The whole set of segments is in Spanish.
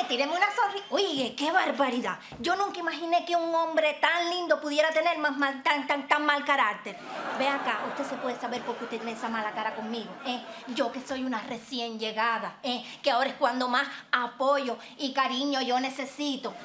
tíreme una sonrisa. Oye, qué barbaridad. Yo nunca imaginé que un hombre tan lindo pudiera tener tan mal carácter. Ve acá, usted se puede saber por qué usted tiene esa mala cara conmigo, Yo que soy una recién llegada, que ahora es cuando más apoyo y cariño yo necesito,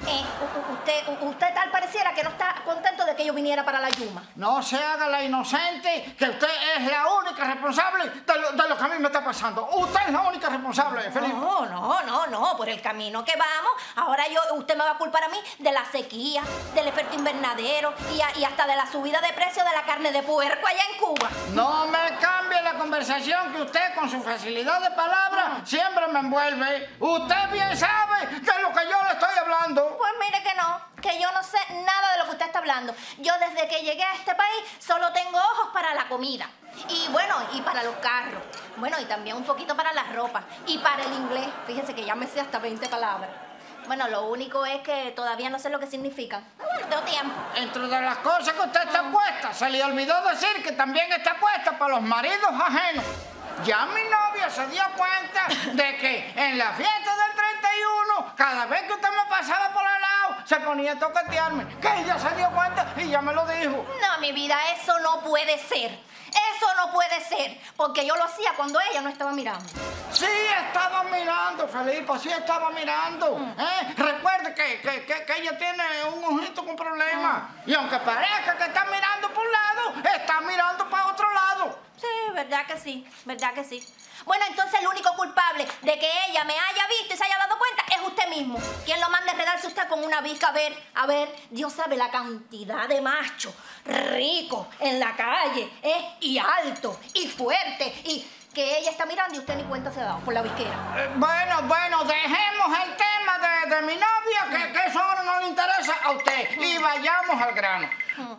Usted tal pareciera que no está contento de que yo viniera para la Yuma. No se haga la inocente, que usted es la única responsable de lo que a mí me está pasando. Usted es la única responsable, Felipe. No, por el camino que vamos, ahora usted me va a culpar a mí de la sequía, del efecto invernadero y hasta de la subida de precio de la carne de puerco allá en Cuba. No me cambie la conversación, que usted con su facilidad de palabra siempre me envuelve. Usted bien sabe de lo que yo le estoy hablando. Pues mire que yo no sé nada de lo que usted está hablando. Yo desde que llegué a este país solo tengo ojos para la comida. Y bueno, y para los carros. Bueno, y también un poquito para la ropa. Y para el inglés. Fíjense que ya me sé hasta 20 palabras. Bueno, lo único es que todavía no sé lo que significan. Bueno, tengo tiempo. Entre de las cosas que usted está puesta, se le olvidó decir que también está puesta para los maridos ajenos. Ya mi novia se dio cuenta de que en la fiesta del 31, cada vez que usted me pasaba por al lado, se ponía a toquetearme. Que ella se dio cuenta y ya me lo dijo. No, mi vida, eso no puede ser. Eso no puede ser, porque yo lo hacía cuando ella no estaba mirando. Sí estaba mirando, Felipe, sí estaba mirando. Recuerde que ella tiene un ojito con problemas. Y aunque parezca que está mirando por un lado, está mirando para otro lado. Sí, verdad que sí. Bueno, entonces el único culpable de que ella me haya visto y se haya dado cuenta es usted mismo. ¿Quién lo manda a enredarse usted con una visca? A ver, Dios sabe la cantidad de machos ricos en la calle, y alto, y fuerte, y que ella está mirando y usted ni cuenta se ha dado por la visquera. Bueno, dejemos el tema de mi novia, que eso ahora no le interesa a usted. Y vayamos al grano.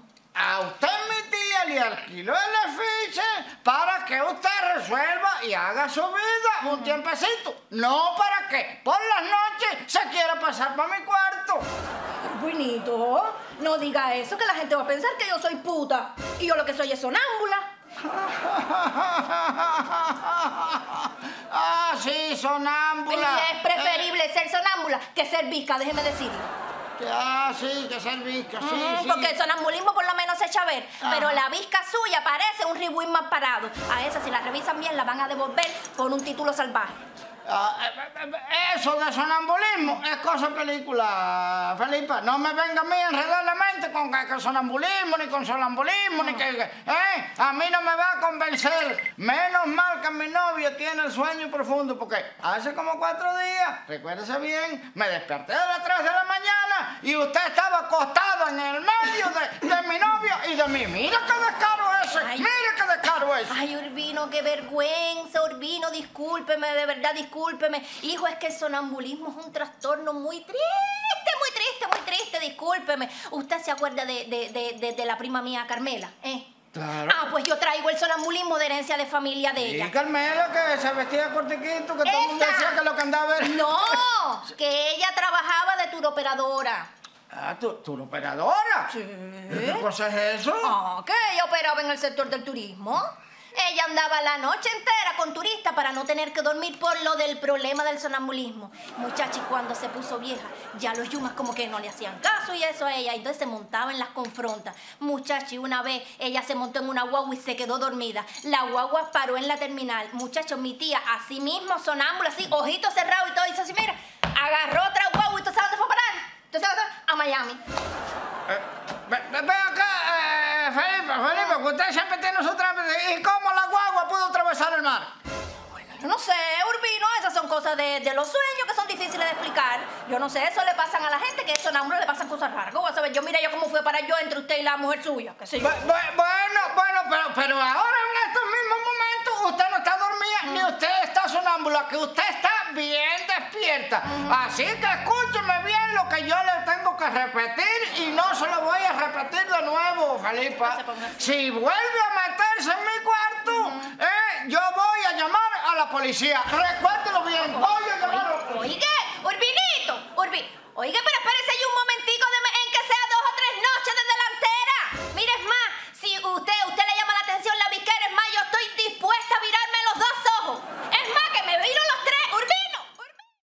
A usted, mi tía, le alquiló el afiche para que usted resuelva y haga su vida un tiempecito. No para que por las noches se quiera pasar para mi cuarto. Buenito, no diga eso, que la gente va a pensar que yo soy puta. Y yo lo que soy es sonámbula. Ah, sí, sonámbula. Es preferible ser sonámbula que ser visca, déjeme decirlo. Ah, sí, que ser visca, sí. Porque el sonambulismo por lo menos se echa a ver. Pero la visca suya parece un ribuín mal parado. A esa, si la revisan bien, la van a devolver con un título salvaje. Eso de sonambulismo es cosa película, Felipe. No me venga a mí a enredar la mente con que sonambulismo, ni con sonambulismo, ni que... A mí no me va a convencer. Menos mal que mi novio tiene el sueño profundo, porque hace como 4 días, recuérdese bien, me desperté a las 3 de la mañana y usted estaba acostado en el medio de mi novio y de mí. Mira qué descaro ese, mira qué descaro ese. Ay, Urbino, qué vergüenza, Urbino, discúlpeme, de verdad, discúlpeme. Hijo, es que el sonambulismo es un trastorno muy triste, discúlpeme. ¿Usted se acuerda de la prima mía, Carmela? Claro. Ah, pues yo traigo el sonambulismo de herencia de familia de ella. Y Carmela, que se vestía cortiquito, que todo el mundo decía que lo que andaba era... No, que ella trabajaba de turoperadora. Ah, ¿turoperadora? Sí. ¿Qué cosa es eso? Ah, que ella operaba en el sector del turismo. Ella andaba la noche entera con turistas para no tener que dormir por lo del problema del sonambulismo. Muchacha, y cuando se puso vieja, ya los yumas como que no le hacían caso y eso a ella. Entonces se montaba en las confrontas. Muchacha, y una vez ella se montó en una guagua y se quedó dormida. La guagua paró en la terminal. Muchachos, mi tía, así mismo, sonámbula, así, ojitos cerrados y todo, dice así, mira, agarró otra guagua y ¿tú sabes dónde fue a parar? ¿Tú sabes dónde? A Miami. Ven acá, Felipe, que usted siempre tiene su trámite. ¿Y cómo la guagua pudo atravesar el mar? Yo no sé, Urbino, esas son cosas de los sueños que son difíciles de explicar. Yo no sé, eso le pasan a la gente, que eso a uno le pasan cosas raras. ¿Cómo vas a ver? Yo, mira yo cómo fue para yo entre usted y la mujer suya, qué sé yo. Bueno, pero ahora en estos mismos momentos usted no está dormida ni usted está sonámbula, que usted está bien despierta. Así que escúcheme bien lo que yo le tengo que repetir y no se lo voy a repetir de nuevo, Felipe. Si vuelve a meterse en mi cuarto, yo voy a llamar a la policía. Recuerde